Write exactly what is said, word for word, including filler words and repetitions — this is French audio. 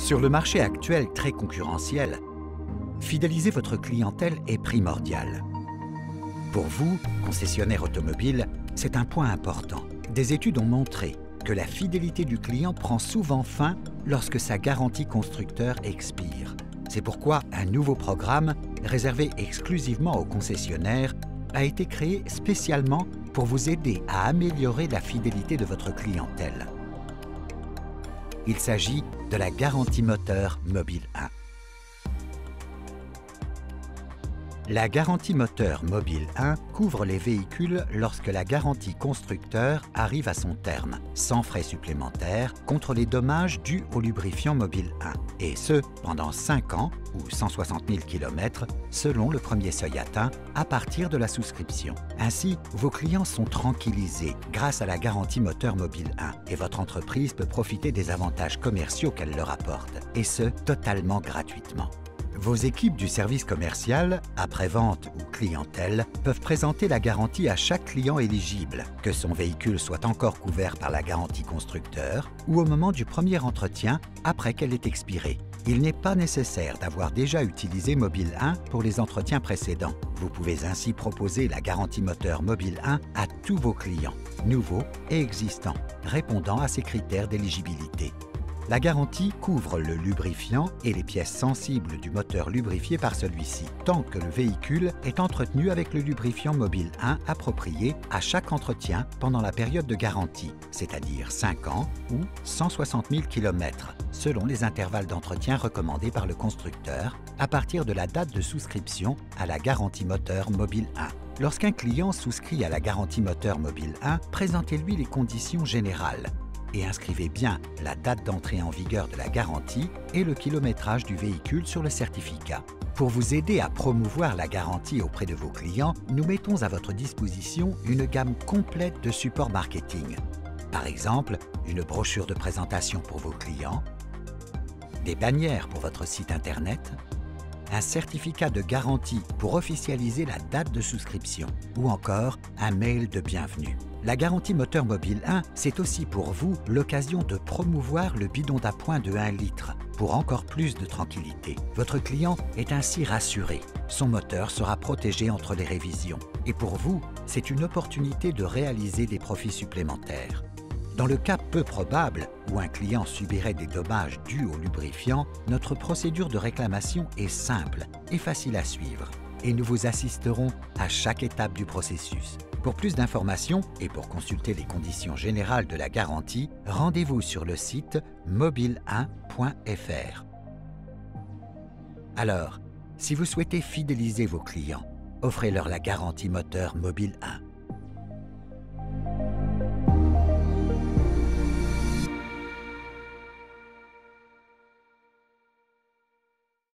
Sur le marché actuel très concurrentiel, fidéliser votre clientèle est primordial. Pour vous, concessionnaire automobile, c'est un point important. Des études ont montré que la fidélité du client prend souvent fin lorsque sa garantie constructeur expire. C'est pourquoi un nouveau programme, réservé exclusivement aux concessionnaires, a été créé spécialement pour vous aider à améliorer la fidélité de votre clientèle. Il s'agit de la garantie moteur Mobile un. La garantie moteur Mobile un couvre les véhicules lorsque la garantie constructeur arrive à son terme, sans frais supplémentaires, contre les dommages dus au lubrifiant Mobile un, et ce, pendant cinq ans ou cent soixante mille kilomètres, selon le premier seuil atteint à partir de la souscription. Ainsi, vos clients sont tranquillisés grâce à la garantie moteur Mobile un, et votre entreprise peut profiter des avantages commerciaux qu'elle leur apporte, et ce, totalement gratuitement. Vos équipes du service commercial, après-vente ou clientèle, peuvent présenter la garantie à chaque client éligible, que son véhicule soit encore couvert par la garantie constructeur ou au moment du premier entretien après qu'elle ait expiré. Il n'est pas nécessaire d'avoir déjà utilisé Mobile un pour les entretiens précédents. Vous pouvez ainsi proposer la garantie moteur Mobile un à tous vos clients, nouveaux et existants, répondant à ces critères d'éligibilité. La garantie couvre le lubrifiant et les pièces sensibles du moteur lubrifié par celui-ci, tant que le véhicule est entretenu avec le lubrifiant Mobile un approprié à chaque entretien pendant la période de garantie, c'est-à-dire cinq ans ou cent soixante mille kilomètres, selon les intervalles d'entretien recommandés par le constructeur, à partir de la date de souscription à la garantie moteur Mobile un. Lorsqu'un client souscrit à la garantie moteur Mobile un, présentez-lui les conditions générales et inscrivez bien la date d'entrée en vigueur de la garantie et le kilométrage du véhicule sur le certificat. Pour vous aider à promouvoir la garantie auprès de vos clients, nous mettons à votre disposition une gamme complète de supports marketing. Par exemple, une brochure de présentation pour vos clients, des bannières pour votre site Internet, un certificat de garantie pour officialiser la date de souscription ou encore un mail de bienvenue. La garantie moteur Mobile un, c'est aussi pour vous l'occasion de promouvoir le bidon d'appoint de un litre pour encore plus de tranquillité. Votre client est ainsi rassuré. Son moteur sera protégé entre les révisions. Et pour vous, c'est une opportunité de réaliser des profits supplémentaires. Dans le cas peu probable où un client subirait des dommages dus au lubrifiant, notre procédure de réclamation est simple et facile à suivre, et nous vous assisterons à chaque étape du processus. Pour plus d'informations et pour consulter les conditions générales de la garantie, rendez-vous sur le site mobile un point f r. Alors, si vous souhaitez fidéliser vos clients, offrez-leur la garantie moteur Mobile un.